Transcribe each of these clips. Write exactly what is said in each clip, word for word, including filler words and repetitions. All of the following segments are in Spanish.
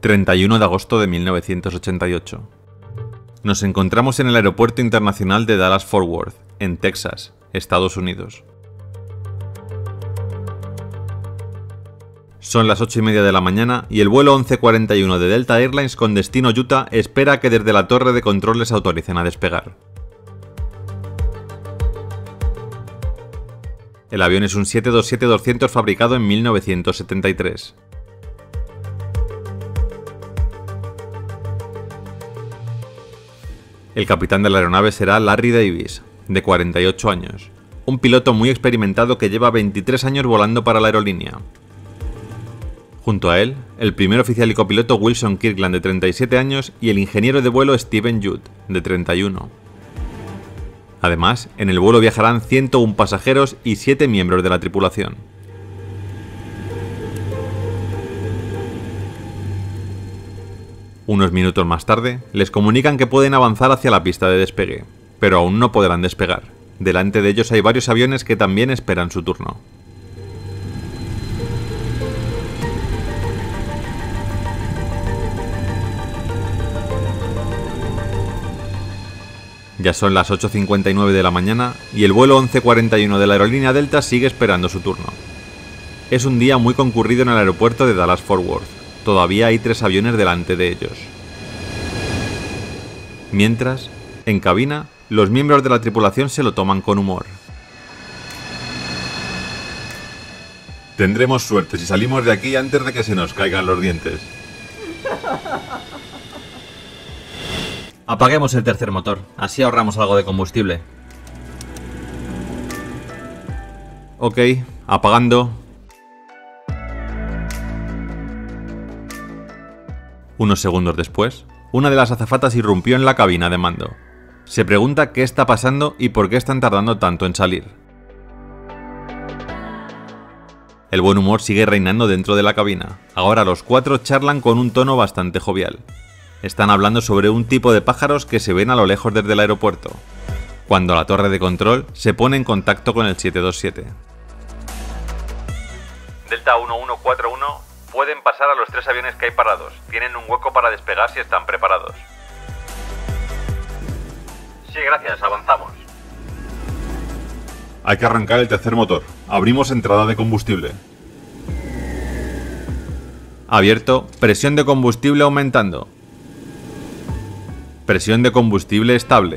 treinta y uno de agosto de mil novecientos ochenta y ocho. Nos encontramos en el Aeropuerto Internacional de Dallas-Fort Worth, en Texas, Estados Unidos. Son las ocho y media de la mañana y el vuelo once cuarenta y uno de Delta Airlines con destino Utah espera que desde la torre de control les autoricen a despegar. El avión es un siete dos siete doscientos fabricado en mil novecientos setenta y tres. El capitán de la aeronave será Larry Davis, de cuarenta y ocho años, un piloto muy experimentado que lleva veintitrés años volando para la aerolínea. Junto a él, el primer oficial y copiloto Wilson Kirkland, de treinta y siete años, y el ingeniero de vuelo Steven Judd, de treinta y uno. Además, en el vuelo viajarán ciento uno pasajeros y siete miembros de la tripulación. Unos minutos más tarde, les comunican que pueden avanzar hacia la pista de despegue, pero aún no podrán despegar. Delante de ellos hay varios aviones que también esperan su turno. Ya son las ocho cincuenta y nueve de la mañana y el vuelo once cuarenta y uno de la aerolínea Delta sigue esperando su turno. Es un día muy concurrido en el aeropuerto de Dallas-Fort Worth. Todavía hay tres aviones delante de ellos. Mientras, en cabina, los miembros de la tripulación se lo toman con humor. Tendremos suerte si salimos de aquí antes de que se nos caigan los dientes. Apaguemos el tercer motor, así ahorramos algo de combustible. Ok, apagando. Unos segundos después, una de las azafatas irrumpió en la cabina de mando. Se pregunta qué está pasando y por qué están tardando tanto en salir. El buen humor sigue reinando dentro de la cabina. Ahora los cuatro charlan con un tono bastante jovial. Están hablando sobre un tipo de pájaros que se ven a lo lejos desde el aeropuerto, cuando la torre de control se pone en contacto con el siete dos siete. Delta uno uno cuatro uno, pueden pasar a los tres aviones que hay parados. Tienen un hueco para despegar si están preparados. Sí, gracias, avanzamos. Hay que arrancar el tercer motor. Abrimos entrada de combustible. Abierto, presión de combustible aumentando. Presión de combustible estable.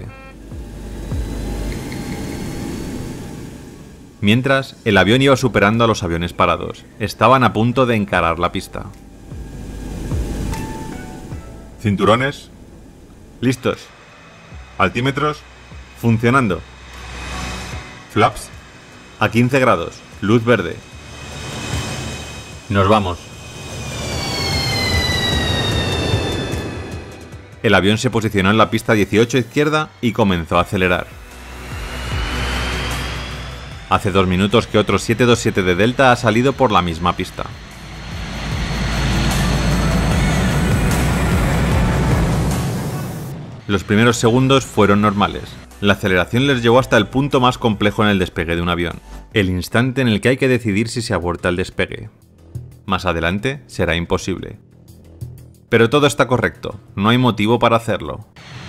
Mientras, el avión iba superando a los aviones parados. Estaban a punto de encarar la pista. Cinturones. Listos. Altímetros. Funcionando. Flaps. A quince grados. Luz verde. Nos vamos. El avión se posicionó en la pista dieciocho izquierda y comenzó a acelerar. Hace dos minutos que otro siete dos siete de Delta ha salido por la misma pista. Los primeros segundos fueron normales. La aceleración les llevó hasta el punto más complejo en el despegue de un avión, el instante en el que hay que decidir si se aborta el despegue. Más adelante será imposible. Pero todo está correcto, no hay motivo para hacerlo.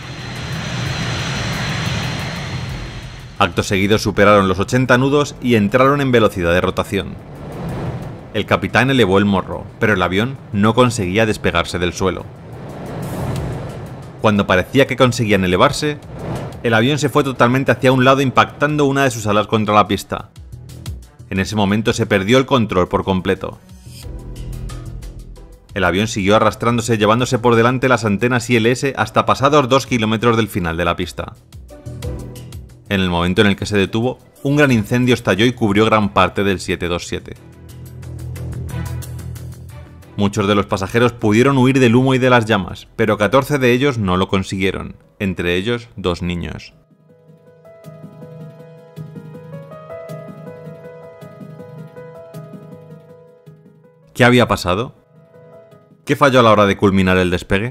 Acto seguido superaron los ochenta nudos y entraron en velocidad de rotación. El capitán elevó el morro, pero el avión no conseguía despegarse del suelo. Cuando parecía que conseguían elevarse, el avión se fue totalmente hacia un lado impactando una de sus alas contra la pista. En ese momento se perdió el control por completo. El avión siguió arrastrándose llevándose por delante las antenas I L S hasta pasados dos kilómetros del final de la pista. En el momento en el que se detuvo, un gran incendio estalló y cubrió gran parte del siete dos siete. Muchos de los pasajeros pudieron huir del humo y de las llamas, pero catorce de ellos no lo consiguieron, entre ellos dos niños. ¿Qué había pasado? ¿Qué falló a la hora de culminar el despegue?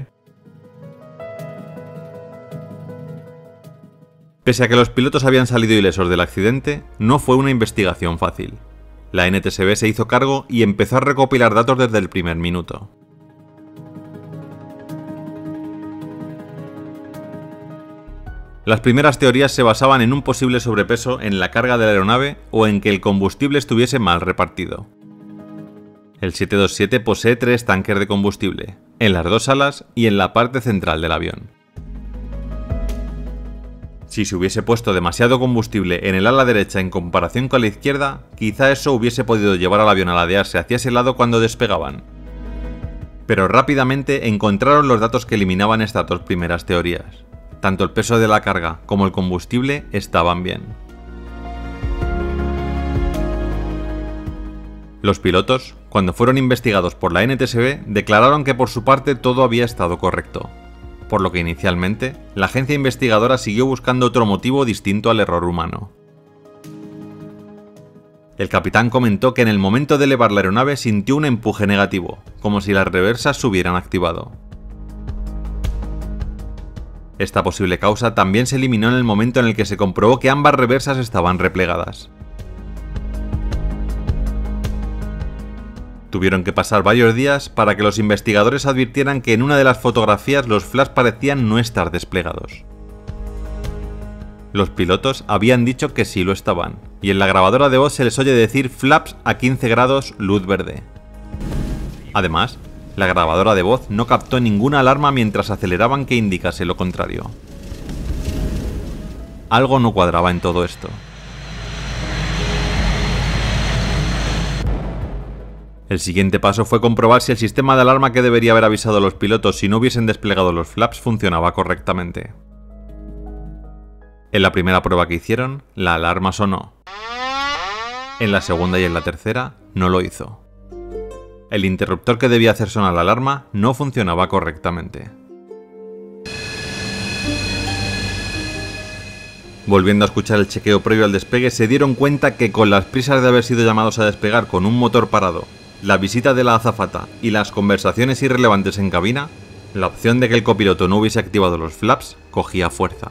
Pese a que los pilotos habían salido ilesos del accidente, no fue una investigación fácil. La N T S B se hizo cargo y empezó a recopilar datos desde el primer minuto. Las primeras teorías se basaban en un posible sobrepeso en la carga de la aeronave o en que el combustible estuviese mal repartido. El siete veintisiete posee tres tanques de combustible, en las dos alas y en la parte central del avión. Si se hubiese puesto demasiado combustible en el ala derecha en comparación con la izquierda, quizá eso hubiese podido llevar al avión a ladearse hacia ese lado cuando despegaban. Pero rápidamente encontraron los datos que eliminaban estas dos primeras teorías. Tanto el peso de la carga como el combustible estaban bien. Los pilotos, cuando fueron investigados por la N T S B, declararon que por su parte todo había estado correcto, por lo que inicialmente la agencia investigadora siguió buscando otro motivo distinto al error humano. El capitán comentó que en el momento de elevar la aeronave sintió un empuje negativo, como si las reversas se hubieran activado. Esta posible causa también se eliminó en el momento en el que se comprobó que ambas reversas estaban replegadas. Tuvieron que pasar varios días para que los investigadores advirtieran que en una de las fotografías los flaps parecían no estar desplegados. Los pilotos habían dicho que sí lo estaban, y en la grabadora de voz se les oye decir flaps a quince grados, luz verde. Además, la grabadora de voz no captó ninguna alarma mientras aceleraban que indicase lo contrario. Algo no cuadraba en todo esto. El siguiente paso fue comprobar si el sistema de alarma que debería haber avisado a los pilotos si no hubiesen desplegado los flaps funcionaba correctamente. En la primera prueba que hicieron, la alarma sonó. En la segunda y en la tercera, no lo hizo. El interruptor que debía hacer sonar la alarma no funcionaba correctamente. Volviendo a escuchar el chequeo previo al despegue, se dieron cuenta que con las prisas de haber sido llamados a despegar con un motor parado, la visita de la azafata y las conversaciones irrelevantes en cabina, la opción de que el copiloto no hubiese activado los flaps cogía fuerza.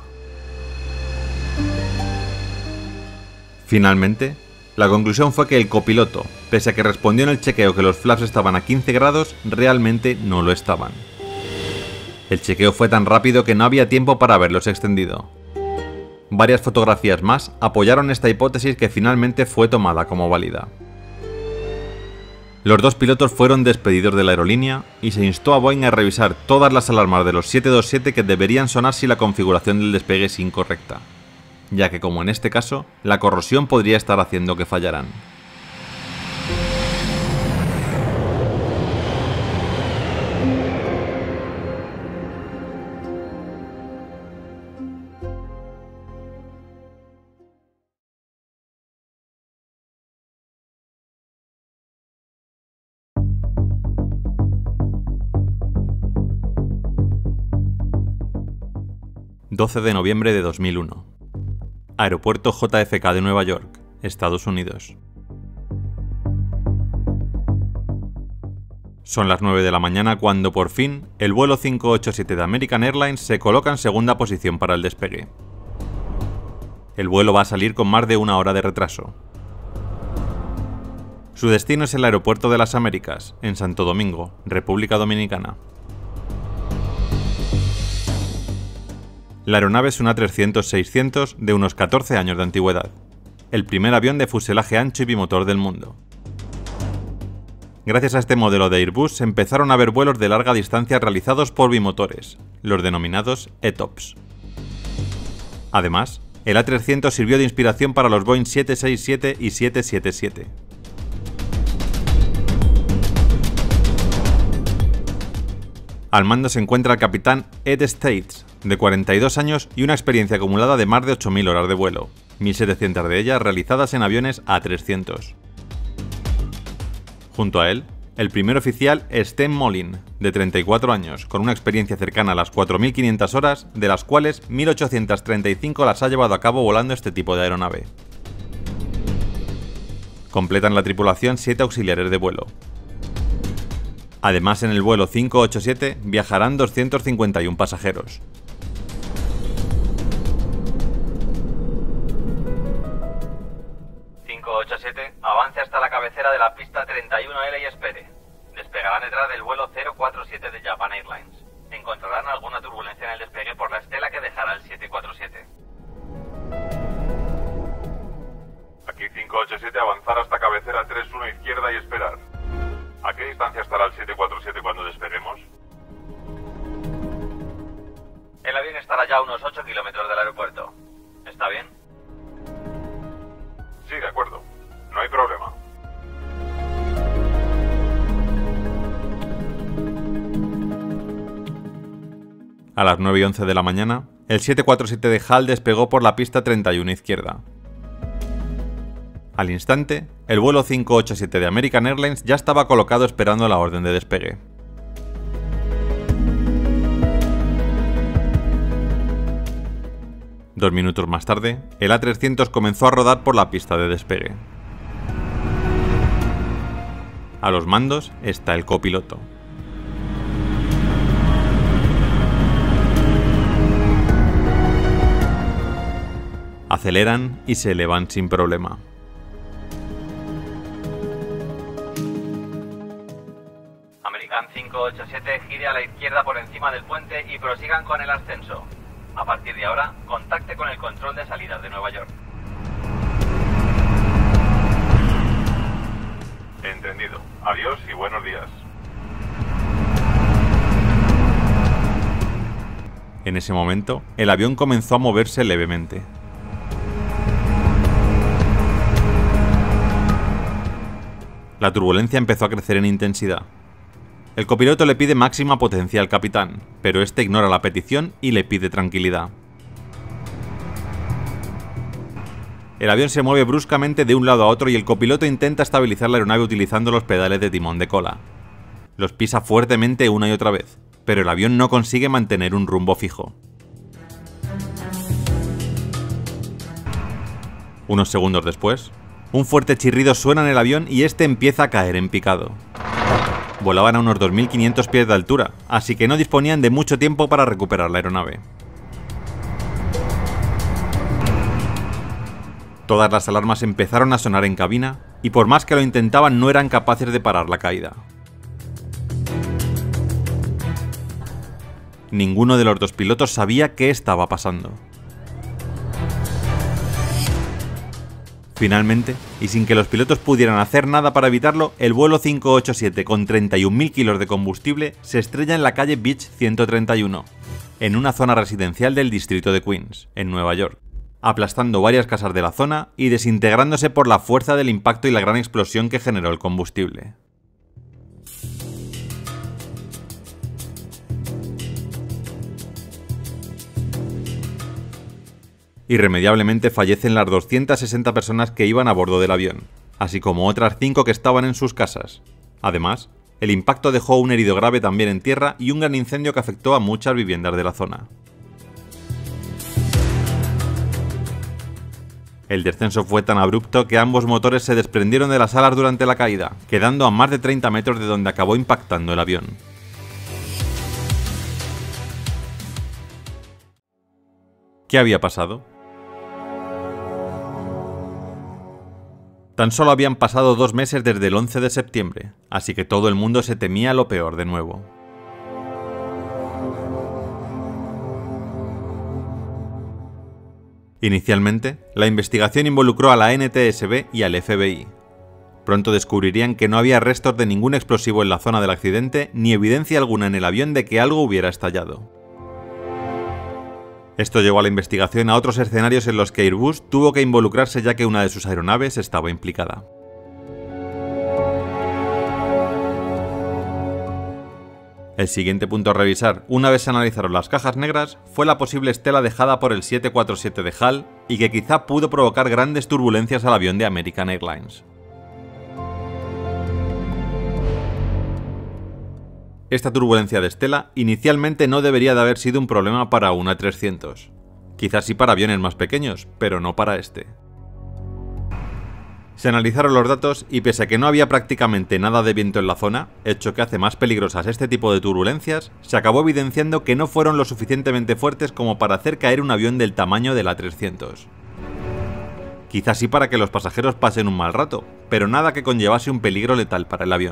Finalmente, la conclusión fue que el copiloto, pese a que respondió en el chequeo que los flaps estaban a quince grados, realmente no lo estaban. El chequeo fue tan rápido que no había tiempo para haberlos extendido. Varias fotografías más apoyaron esta hipótesis que finalmente fue tomada como válida. Los dos pilotos fueron despedidos de la aerolínea y se instó a Boeing a revisar todas las alarmas de los siete veintisiete que deberían sonar si la configuración del despegue es incorrecta, ya que como en este caso, la corrosión podría estar haciendo que fallaran. doce de noviembre de dos mil uno. Aeropuerto J F K de Nueva York, Estados Unidos. Son las nueve de la mañana cuando por fin el vuelo cinco ochenta y siete de American Airlines se coloca en segunda posición para el despegue. El vuelo va a salir con más de una hora de retraso. Su destino es el Aeropuerto de las Américas, en Santo Domingo, República Dominicana. La aeronave es una trescientos seiscientos de unos catorce años de antigüedad, el primer avión de fuselaje ancho y bimotor del mundo. Gracias a este modelo de Airbus se empezaron a ver vuelos de larga distancia realizados por bimotores, los denominados E TOPS. Además, el A trescientos sirvió de inspiración para los Boeing siete sesenta y siete y siete setenta y siete. Al mando se encuentra el capitán Ed States, de cuarenta y dos años y una experiencia acumulada de más de ocho mil horas de vuelo, mil setecientas de ellas realizadas en aviones A trescientos. Junto a él, el primer oficial Sten Molin, de treinta y cuatro años, con una experiencia cercana a las cuatro mil quinientas horas, de las cuales mil ochocientas treinta y cinco las ha llevado a cabo volando este tipo de aeronave. Completan la tripulación siete auxiliares de vuelo. Además, en el vuelo cinco ochenta y siete viajarán doscientos cincuenta y uno pasajeros. cinco ochenta y siete, avance hasta la cabecera de la pista treinta y uno L y espere. Despegarán detrás del vuelo cero cuatro siete de Japan Airlines. Encontrarán alguna turbulencia en el despegue por la estela que dejará el siete cuatro siete. estará ya a unos ocho kilómetros del aeropuerto. ¿Está bien? Sí, de acuerdo. No hay problema. A las nueve y once de la mañana, el siete cuatro siete de HAL despegó por la pista treinta y uno izquierda. Al instante, el vuelo cinco ocho siete de American Airlines ya estaba colocado esperando la orden de despegue. Dos minutos más tarde, el A trescientos comenzó a rodar por la pista de despegue. A los mandos está el copiloto. Aceleran y se elevan sin problema. American cinco ocho siete gire a la izquierda por encima del puente y prosigan con el ascenso. A partir de ahora, contacte con el control de salidas de Nueva York. Entendido. Adiós y buenos días. En ese momento, el avión comenzó a moverse levemente. La turbulencia empezó a crecer en intensidad. El copiloto le pide máxima potencia al capitán, pero este ignora la petición y le pide tranquilidad. El avión se mueve bruscamente de un lado a otro y el copiloto intenta estabilizar la aeronave utilizando los pedales de timón de cola. Los pisa fuertemente una y otra vez, pero el avión no consigue mantener un rumbo fijo. Unos segundos después, un fuerte chirrido suena en el avión y este empieza a caer en picado. Volaban a unos dos mil quinientos pies de altura, así que no disponían de mucho tiempo para recuperar la aeronave. Todas las alarmas empezaron a sonar en cabina, y por más que lo intentaban no eran capaces de parar la caída. Ninguno de los dos pilotos sabía qué estaba pasando. Finalmente, y sin que los pilotos pudieran hacer nada para evitarlo, el vuelo cinco ocho siete con treinta y un mil kilos de combustible se estrella en la calle Beach ciento treinta y uno, en una zona residencial del distrito de Queens, en Nueva York, aplastando varias casas de la zona y desintegrándose por la fuerza del impacto y la gran explosión que generó el combustible. Irremediablemente fallecen las doscientas sesenta personas que iban a bordo del avión, así como otras cinco que estaban en sus casas. Además, el impacto dejó un herido grave también en tierra y un gran incendio que afectó a muchas viviendas de la zona. El descenso fue tan abrupto que ambos motores se desprendieron de las alas durante la caída, quedando a más de treinta metros de donde acabó impactando el avión. ¿Qué había pasado? Tan solo habían pasado dos meses desde el once de septiembre, así que todo el mundo se temía lo peor de nuevo. Inicialmente, la investigación involucró a la N T S B y al F B I. Pronto descubrirían que no había restos de ningún explosivo en la zona del accidente ni evidencia alguna en el avión de que algo hubiera estallado. Esto llevó a la investigación a otros escenarios en los que Airbus tuvo que involucrarse ya que una de sus aeronaves estaba implicada. El siguiente punto a revisar, una vez se analizaron las cajas negras, fue la posible estela dejada por el siete cuatro siete de HAL y que quizá pudo provocar grandes turbulencias al avión de American Airlines. Esta turbulencia de estela inicialmente no debería de haber sido un problema para un A trescientos. Quizás sí para aviones más pequeños, pero no para este. Se analizaron los datos y pese a que no había prácticamente nada de viento en la zona, hecho que hace más peligrosas este tipo de turbulencias, se acabó evidenciando que no fueron lo suficientemente fuertes como para hacer caer un avión del tamaño del A trescientos. Quizás sí para que los pasajeros pasen un mal rato, pero nada que conllevase un peligro letal para el avión.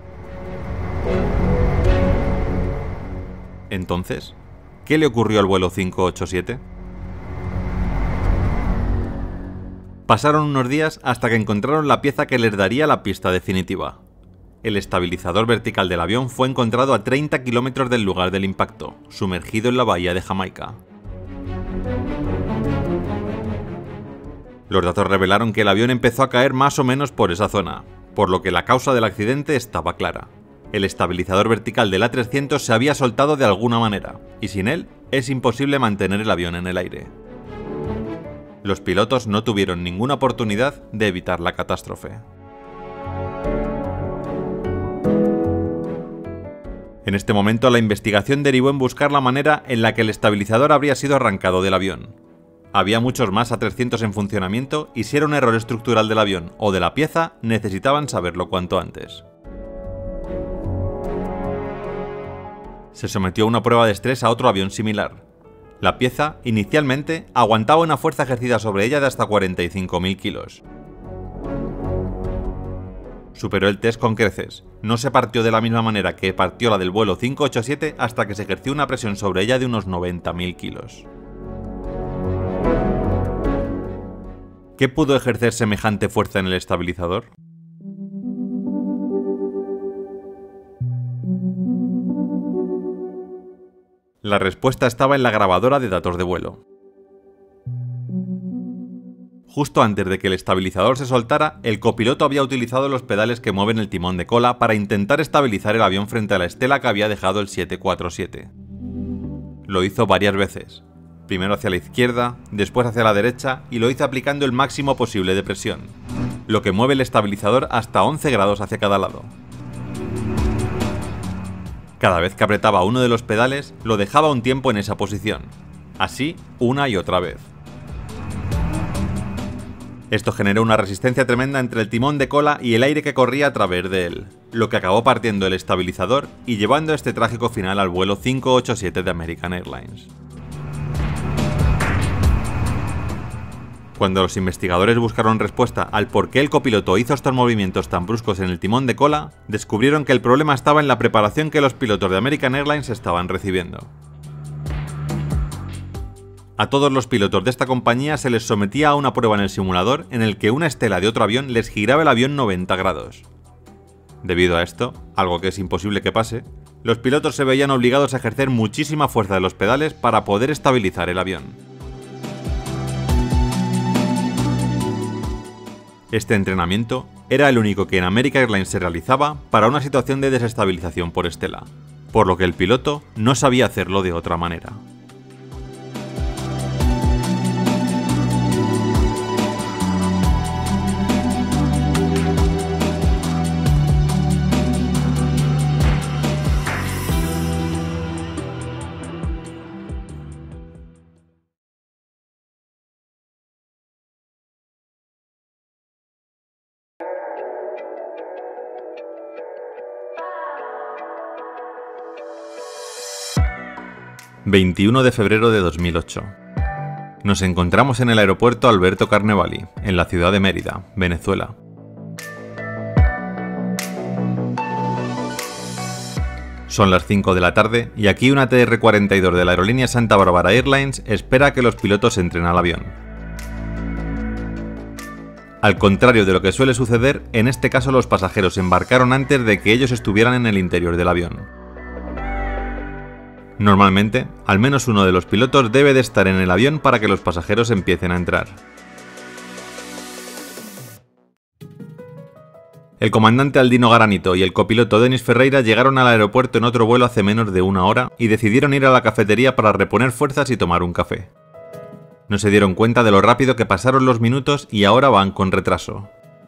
Entonces, ¿qué le ocurrió al vuelo cinco ocho siete? Pasaron unos días hasta que encontraron la pieza que les daría la pista definitiva. El estabilizador vertical del avión fue encontrado a treinta kilómetros del lugar del impacto, sumergido en la bahía de Jamaica. Los datos revelaron que el avión empezó a caer más o menos por esa zona, por lo que la causa del accidente estaba clara. El estabilizador vertical del A trescientos se había soltado de alguna manera, y sin él es imposible mantener el avión en el aire. Los pilotos no tuvieron ninguna oportunidad de evitar la catástrofe. En este momento la investigación derivó en buscar la manera en la que el estabilizador habría sido arrancado del avión. Había muchos más A trescientos en funcionamiento y si era un error estructural del avión o de la pieza, necesitaban saberlo cuanto antes. Se sometió a una prueba de estrés a otro avión similar. La pieza, inicialmente, aguantaba una fuerza ejercida sobre ella de hasta cuarenta y cinco mil kilos. Superó el test con creces. No se partió de la misma manera que partió la del vuelo cinco ochenta y siete hasta que se ejerció una presión sobre ella de unos noventa mil kilos. ¿Qué pudo ejercer semejante fuerza en el estabilizador? La respuesta estaba en la grabadora de datos de vuelo. Justo antes de que el estabilizador se soltara, el copiloto había utilizado los pedales que mueven el timón de cola para intentar estabilizar el avión frente a la estela que había dejado el siete cuatro siete. Lo hizo varias veces, primero hacia la izquierda, después hacia la derecha y lo hizo aplicando el máximo posible de presión, lo que mueve el estabilizador hasta once grados hacia cada lado. Cada vez que apretaba uno de los pedales, lo dejaba un tiempo en esa posición, así una y otra vez. Esto generó una resistencia tremenda entre el timón de cola y el aire que corría a través de él, lo que acabó partiendo el estabilizador y llevando este trágico final al vuelo cinco ochenta y siete de American Airlines. Cuando los investigadores buscaron respuesta al por qué el copiloto hizo estos movimientos tan bruscos en el timón de cola, descubrieron que el problema estaba en la preparación que los pilotos de American Airlines estaban recibiendo. A todos los pilotos de esta compañía se les sometía a una prueba en el simulador en el que una estela de otro avión les giraba el avión noventa grados. Debido a esto, algo que es imposible que pase, los pilotos se veían obligados a ejercer muchísima fuerza de los pedales para poder estabilizar el avión. Este entrenamiento era el único que en American Airlines se realizaba para una situación de desestabilización por estela, por lo que el piloto no sabía hacerlo de otra manera. veintiuno de febrero de dos mil ocho. Nos encontramos en el aeropuerto Alberto Carnevali, en la ciudad de Mérida, Venezuela. Son las cinco de la tarde y aquí una T R cuarenta y dos de la aerolínea Santa Bárbara Airlines espera a que los pilotos entren al avión. Al contrario de lo que suele suceder, en este caso los pasajeros embarcaron antes de que ellos estuvieran en el interior del avión. Normalmente, al menos uno de los pilotos debe de estar en el avión para que los pasajeros empiecen a entrar. El comandante Aldino Garanito y el copiloto Denis Ferreira llegaron al aeropuerto en otro vuelo hace menos de una hora y decidieron ir a la cafetería para reponer fuerzas y tomar un café. No se dieron cuenta de lo rápido que pasaron los minutos y ahora van con retraso.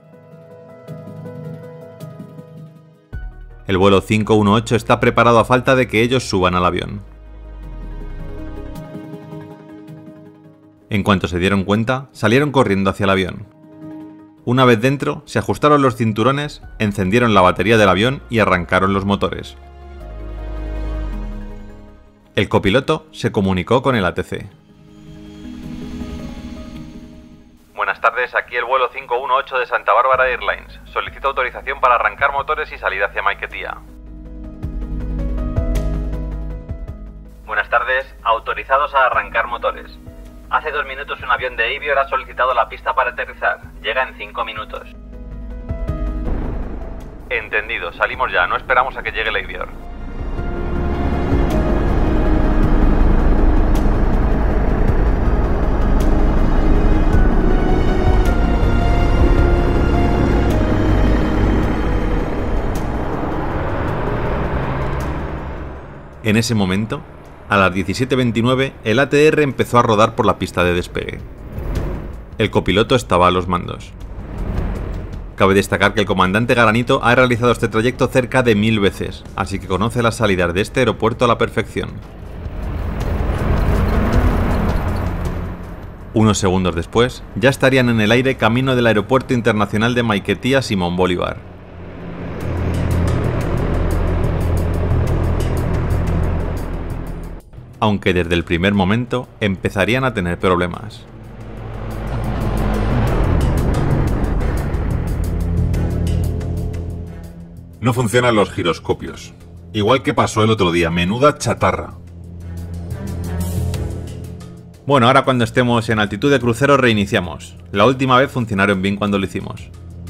El vuelo cinco dieciocho está preparado a falta de que ellos suban al avión. En cuanto se dieron cuenta, salieron corriendo hacia el avión. Una vez dentro, se ajustaron los cinturones, encendieron la batería del avión y arrancaron los motores. El copiloto se comunicó con el A T C. Buenas tardes, aquí el vuelo cinco dieciocho de Santa Bárbara Airlines. Solicito autorización para arrancar motores y salir hacia Maiquetía. Buenas tardes, autorizados a arrancar motores. Hace dos minutos un avión de Avior ha solicitado la pista para aterrizar. Llega en cinco minutos. Entendido, salimos ya, no esperamos a que llegue el Avior. En ese momento, a las diecisiete veintinueve, el A T R empezó a rodar por la pista de despegue. El copiloto estaba a los mandos. Cabe destacar que el comandante Garanito ha realizado este trayecto cerca de mil veces, así que conoce las salidas de este aeropuerto a la perfección. Unos segundos después, ya estarían en el aire camino del Aeropuerto Internacional de Maiquetía Simón Bolívar. Aunque desde el primer momento empezarían a tener problemas. No funcionan los giroscopios. Igual que pasó el otro día, menuda chatarra. Bueno, ahora cuando estemos en altitud de crucero reiniciamos. La última vez funcionaron bien cuando lo hicimos.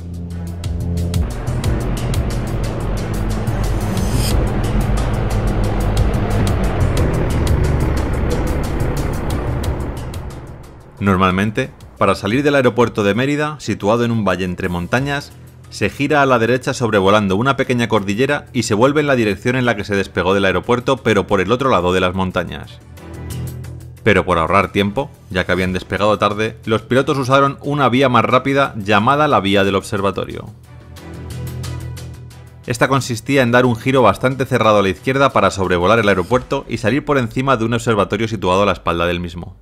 Normalmente, para salir del aeropuerto de Mérida, situado en un valle entre montañas, se gira a la derecha sobrevolando una pequeña cordillera y se vuelve en la dirección en la que se despegó del aeropuerto, pero por el otro lado de las montañas. Pero por ahorrar tiempo, ya que habían despegado tarde, los pilotos usaron una vía más rápida llamada la vía del observatorio. Esta consistía en dar un giro bastante cerrado a la izquierda para sobrevolar el aeropuerto y salir por encima de un observatorio situado a la espalda del mismo.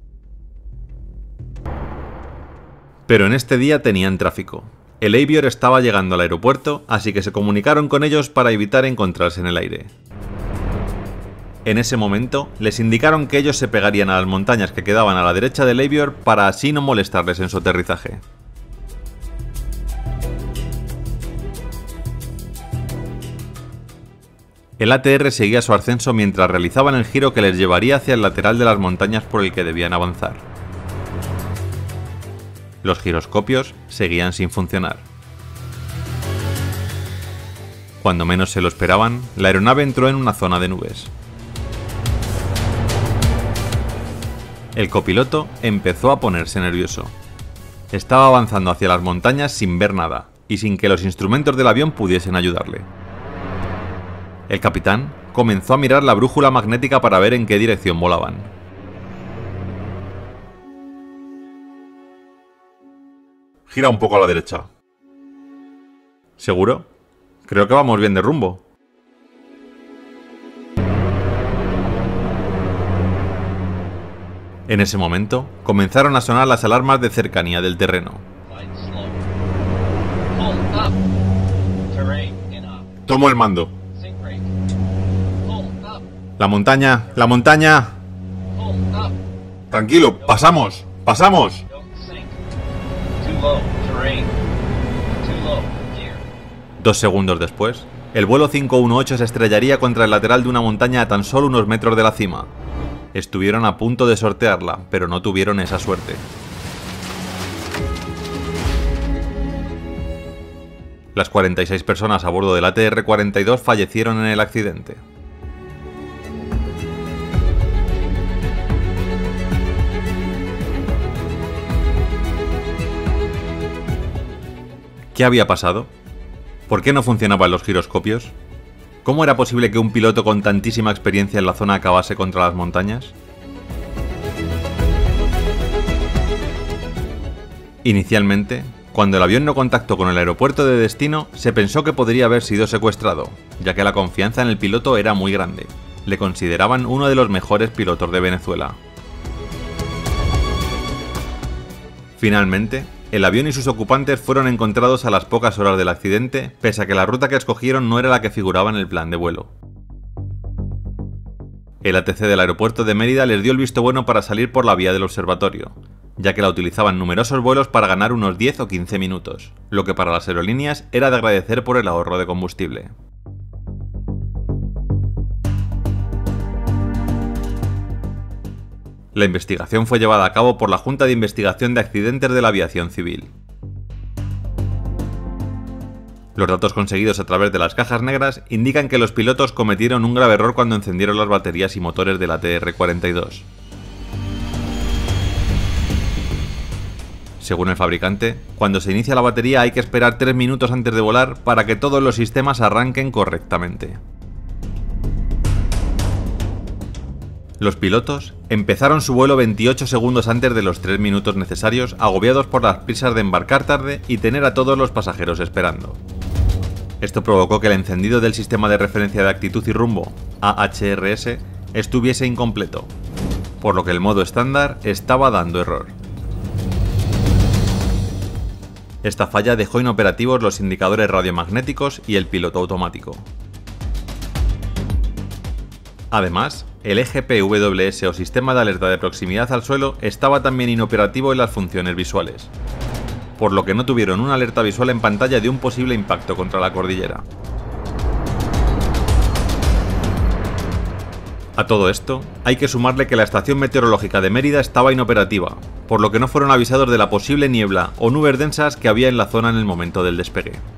Pero en este día tenían tráfico. El Avior estaba llegando al aeropuerto, así que se comunicaron con ellos para evitar encontrarse en el aire. En ese momento, les indicaron que ellos se pegarían a las montañas que quedaban a la derecha del Avior para así no molestarles en su aterrizaje. El A T R seguía su ascenso mientras realizaban el giro que les llevaría hacia el lateral de las montañas por el que debían avanzar. Los giroscopios seguían sin funcionar. Cuando menos se lo esperaban, la aeronave entró en una zona de nubes. El copiloto empezó a ponerse nervioso. Estaba avanzando hacia las montañas sin ver nada, y sin que los instrumentos del avión pudiesen ayudarle. El capitán comenzó a mirar la brújula magnética para ver en qué dirección volaban. Gira un poco a la derecha. ¿Seguro? Creo que vamos bien de rumbo. En ese momento, comenzaron a sonar las alarmas de cercanía del terreno. Tomo el mando. ¡La montaña! ¡La montaña! Tranquilo, pasamos, pasamos. Dos segundos después, el vuelo cinco uno ocho se estrellaría contra el lateral de una montaña a tan solo unos metros de la cima. Estuvieron a punto de sortearla, pero no tuvieron esa suerte. Las cuarenta y seis personas a bordo del A T R cuarenta y dos fallecieron en el accidente. ¿Qué había pasado? ¿Por qué no funcionaban los giroscopios? ¿Cómo era posible que un piloto con tantísima experiencia en la zona acabase contra las montañas? Inicialmente, cuando el avión no contactó con el aeropuerto de destino, se pensó que podría haber sido secuestrado, ya que la confianza en el piloto era muy grande. Le consideraban uno de los mejores pilotos de Venezuela. Finalmente, el avión y sus ocupantes fueron encontrados a las pocas horas del accidente, pese a que la ruta que escogieron no era la que figuraba en el plan de vuelo. El A T C del aeropuerto de Mérida les dio el visto bueno para salir por la vía del observatorio, ya que la utilizaban numerosos vuelos para ganar unos diez o quince minutos, lo que para las aerolíneas era de agradecer por el ahorro de combustible. La investigación fue llevada a cabo por la Junta de Investigación de Accidentes de la Aviación Civil. Los datos conseguidos a través de las cajas negras indican que los pilotos cometieron un grave error cuando encendieron las baterías y motores del A T R cuarenta y dos. Según el fabricante, cuando se inicia la batería hay que esperar tres minutos antes de volar para que todos los sistemas arranquen correctamente. Los pilotos empezaron su vuelo veintiocho segundos antes de los tres minutos necesarios, agobiados por las prisas de embarcar tarde y tener a todos los pasajeros esperando. Esto provocó que el encendido del sistema de referencia de actitud y rumbo, A H R S, estuviese incompleto, por lo que el modo estándar estaba dando error. Esta falla dejó inoperativos los indicadores radiomagnéticos y el piloto automático. Además, el E G P W S o sistema de alerta de proximidad al suelo estaba también inoperativo en las funciones visuales, por lo que no tuvieron una alerta visual en pantalla de un posible impacto contra la cordillera. A todo esto, hay que sumarle que la estación meteorológica de Mérida estaba inoperativa, por lo que no fueron avisados de la posible niebla o nubes densas que había en la zona en el momento del despegue.